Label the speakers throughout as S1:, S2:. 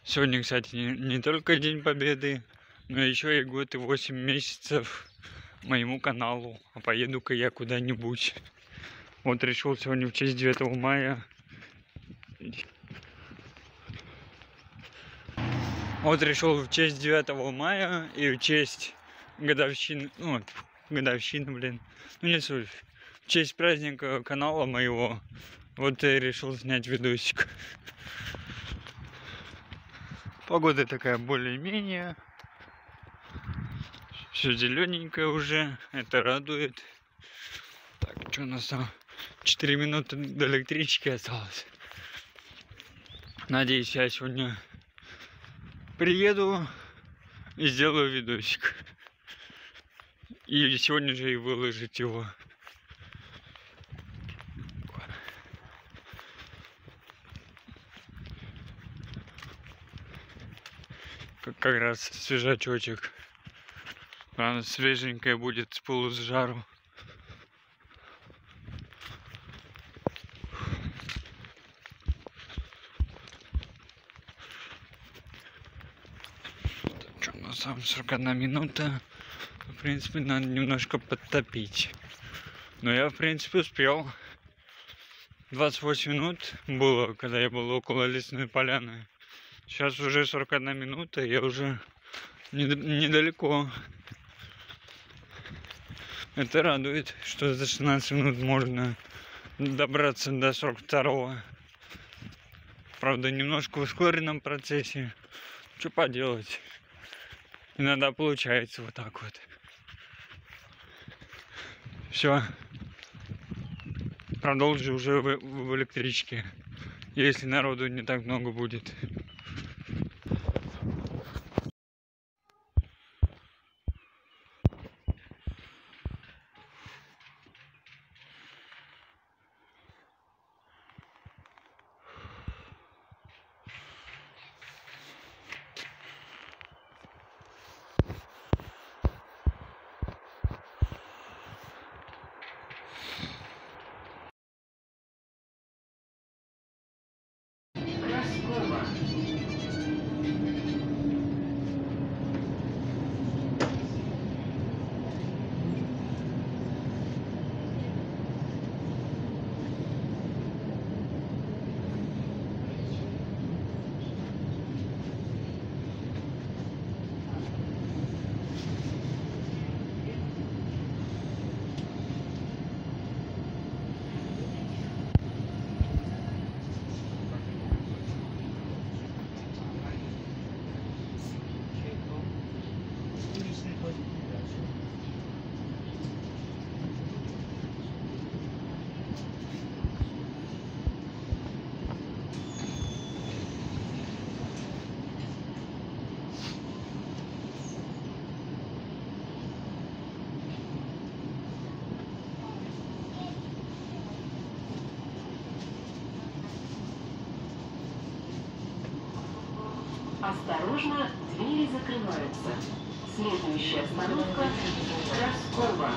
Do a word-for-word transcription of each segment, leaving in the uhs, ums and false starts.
S1: Сегодня, кстати, не, не только День Победы, но еще и год и восемь месяцев моему каналу. А поеду-ка я куда-нибудь. Вот решил сегодня в честь девятого мая. Вот решил в честь девятого мая и в честь годовщины, ну, годовщины, блин, ну не суть, в честь праздника канала моего, вот и решил снять видосик. Погода такая более-менее, все зелененькое уже, это радует. Так, что у нас там? четыре минуты до электрички осталось. Надеюсь, я сегодня приеду и сделаю видосик. И сегодня же и выложить его. Как, как раз свежачочек. Она свеженькая будет с пылу с жару. Что у нас там сорок одна минута. В принципе, надо немножко подтопить. Но я, в принципе, успел. двадцать восемь минут было, когда я был около лесной поляны. Сейчас уже сорок одна минута, я уже недалеко. Это радует, что за шестнадцать минут можно добраться до сорок второго. Правда, немножко в ускоренном процессе. Что поделать? Иногда получается вот так вот. Все. Продолжу уже в, в электричке. Если народу не так много будет.
S2: Осторожно, двери закрываются. Следующая остановка – Краскова.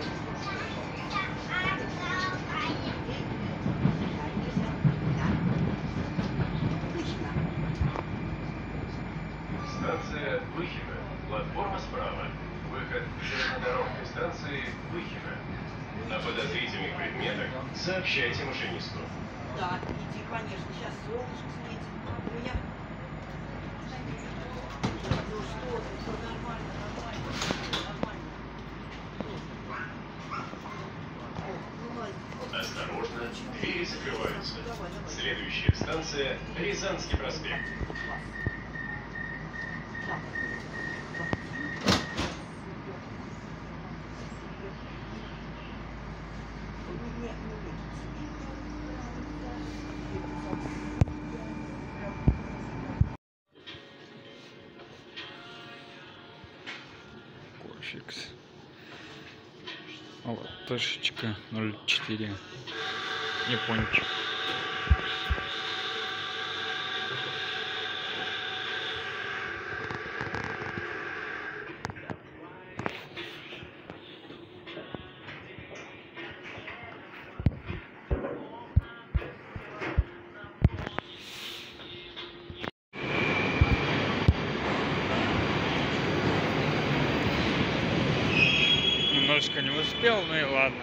S3: Станция Выхино. Платформа справа. Выход железнодорожной станции Выхино. О подозрительных предметах сообщайте машинисту.
S4: Да, иди, конечно, сейчас солнышко светит. У меня... Ну что ты, все нормально, нормально, нормально.
S3: Осторожно, двери закрываются. Следующая станция Рязанский проспект.
S1: Корфикс. Вот, точечка ноль четыре. Япончик. Немножко не успел, ну и ладно.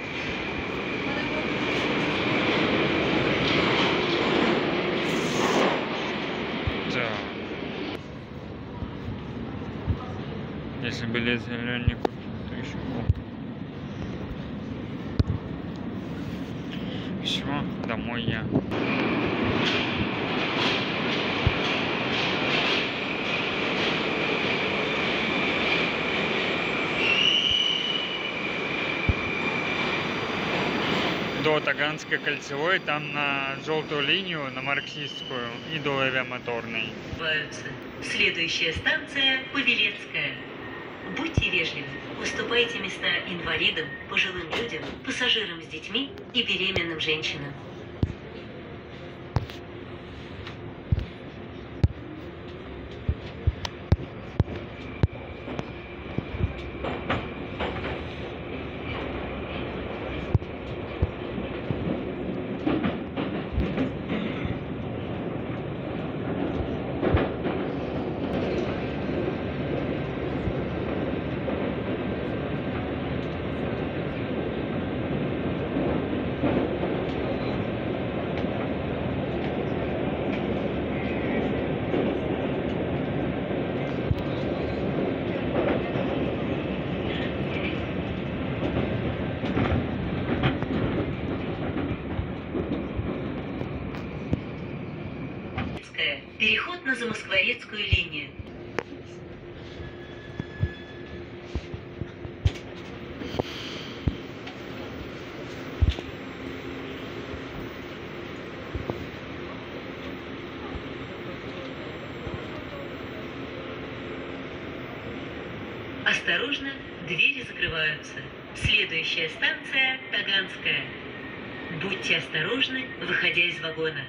S1: Да. Если билет реально не купил, то еще все, домой я. До Таганской кольцевой, там на желтую линию, на марксистскую и до авиамоторной.
S5: Следующая станция Павелецкая. Будьте вежливы, уступайте места инвалидам, пожилым людям, пассажирам с детьми и беременным женщинам. Переход на Замоскворецкую линию. Осторожно, двери закрываются. Следующая станция Таганская. Будьте осторожны, выходя из вагона.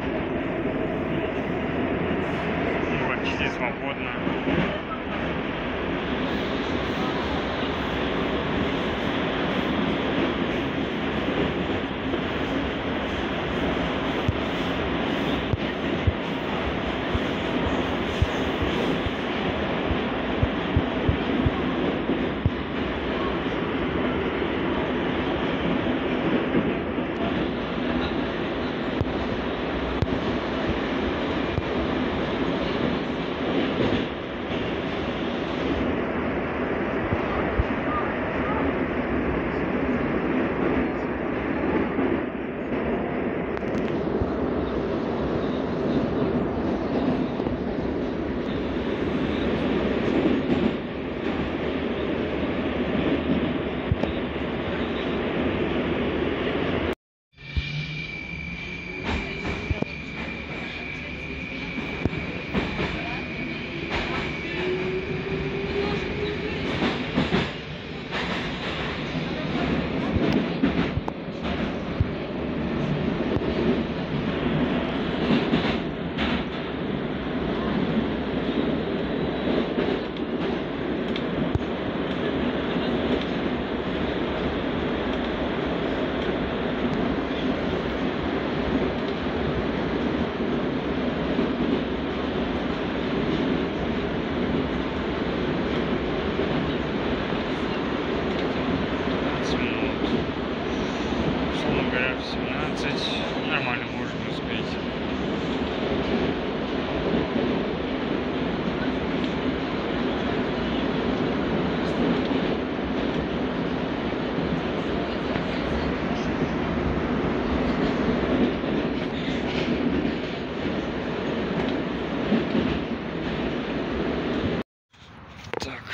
S1: Почти свободно.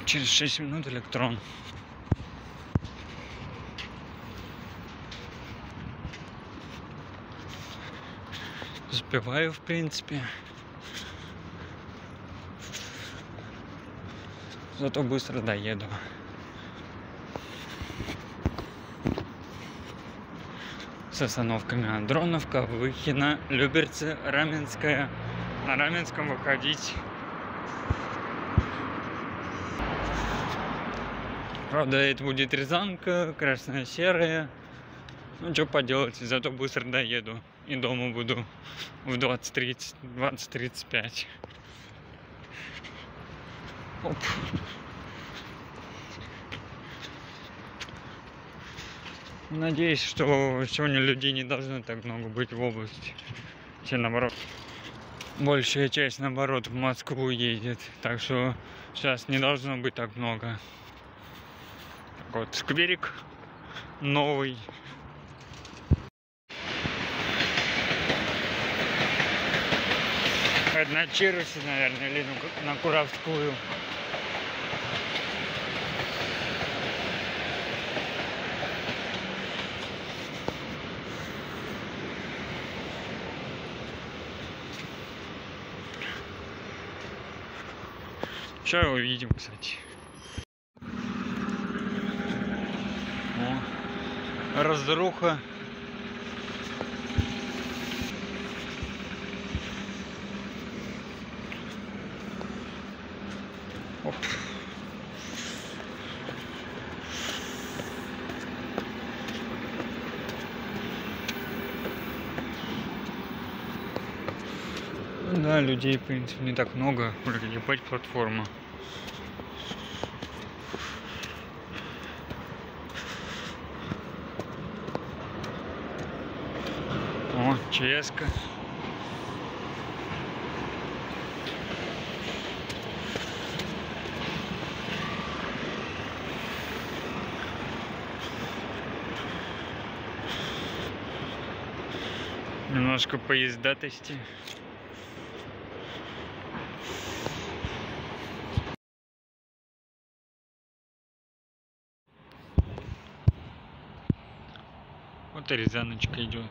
S1: через шесть минут электрон. Успеваю, в принципе. Зато быстро доеду. С остановками Андроновка, Выхино, Люберцы, Раменская. На Раменском выходить. Правда, это будет Рязанка, красно-серая. Ну, что поделать, зато быстро доеду. И дома буду в двадцать тридцать, двадцать тридцать пять. Оп. Надеюсь, что сегодня людей не должно так много быть в области. Все наоборот. Большая часть, наоборот, в Москву едет. Так что сейчас не должно быть так много. Так вот, скверик новый. Это на Чирусе, наверное, или на Куровскую. Сейчас увидим, кстати. О, разруха. Оп. Да, людей, в принципе, не так много. Вроде ебать платформа. О, ЧС-ка. Немножко поездатости. Вот и Рязаночка идет.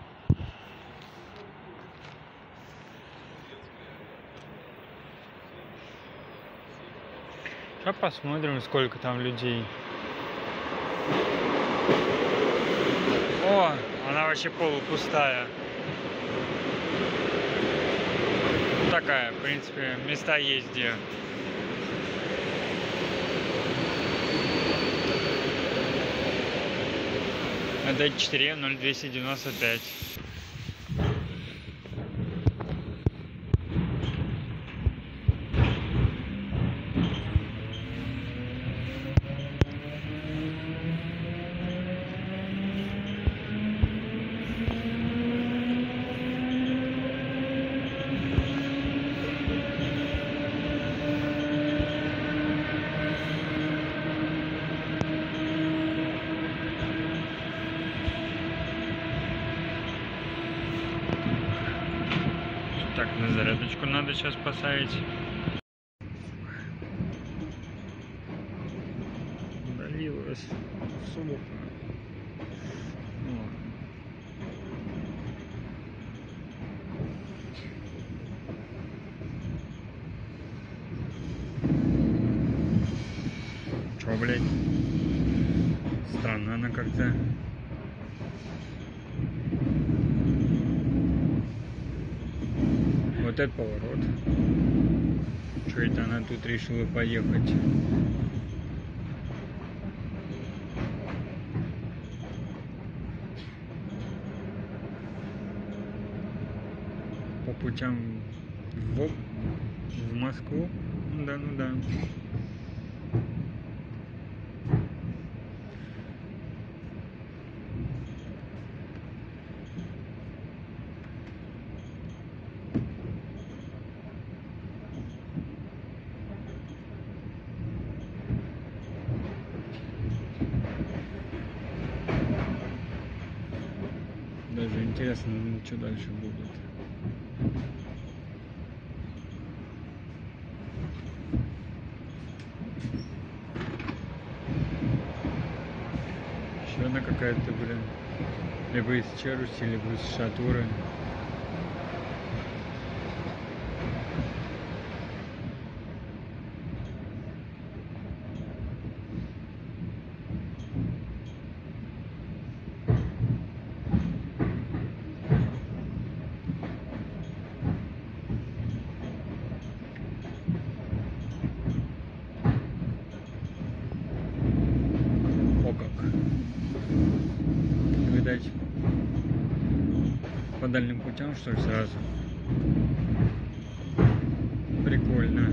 S1: Сейчас посмотрим, сколько там людей. О, она вообще полупустая. Такая, в принципе, места есть где. Это четыре ноль двести девяносто пять. Так, на зарядочку надо сейчас поставить. Долилась сумка. Чё, блядь? Странно она как-то. Вот этот поворот. Что это она тут решила поехать? По путям в, в Москву? Ну да, ну да. Даже интересно, ну, что дальше будет. какая-то, блин. Либо из челюсти, либо из шатуры. О как. Видать, по дальним путям, что ли, сразу. Прикольно.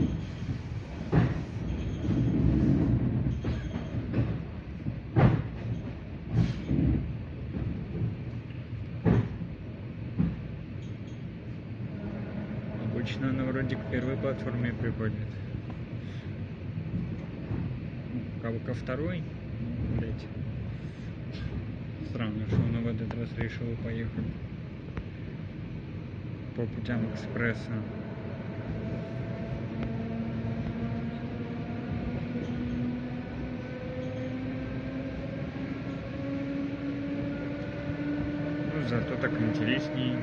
S1: Обычно она вроде к первой платформе приходит. Ко, ко второй, блять. Странно, что она в этот раз решила поехать по путям экспресса. Ну, зато так интересней.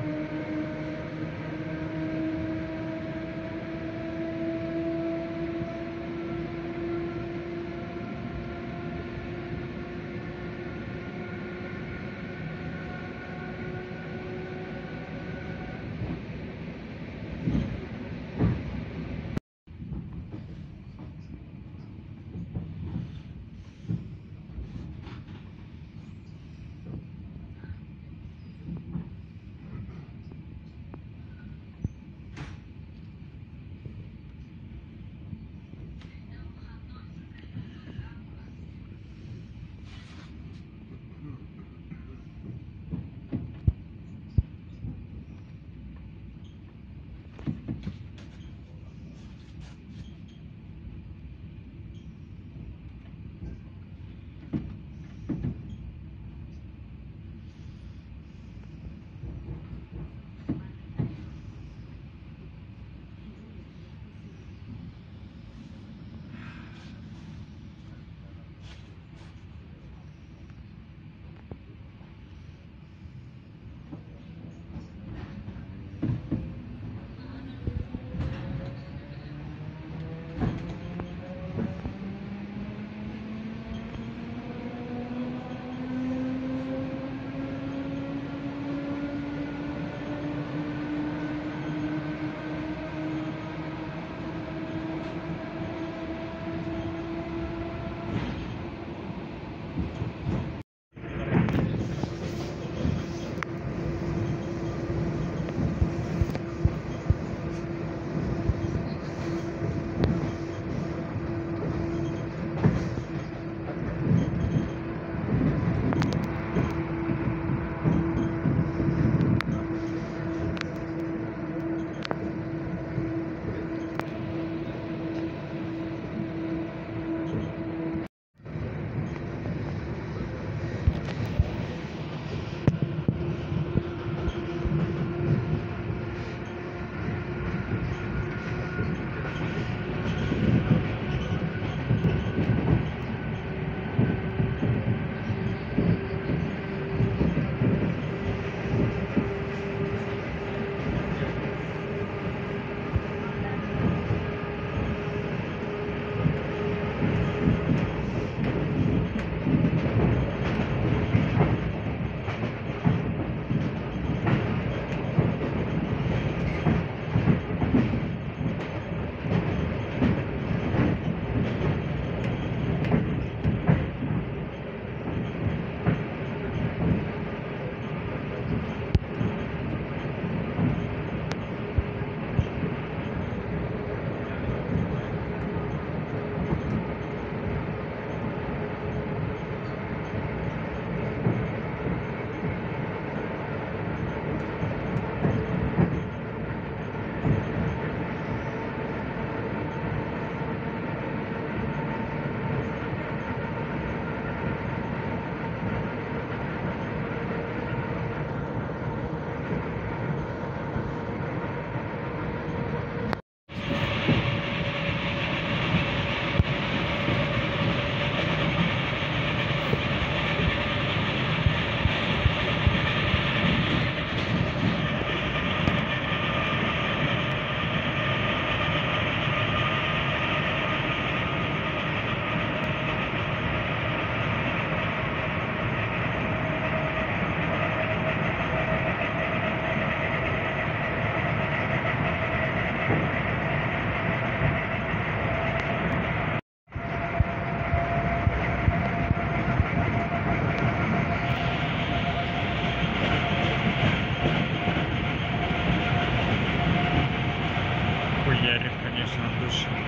S1: лучше.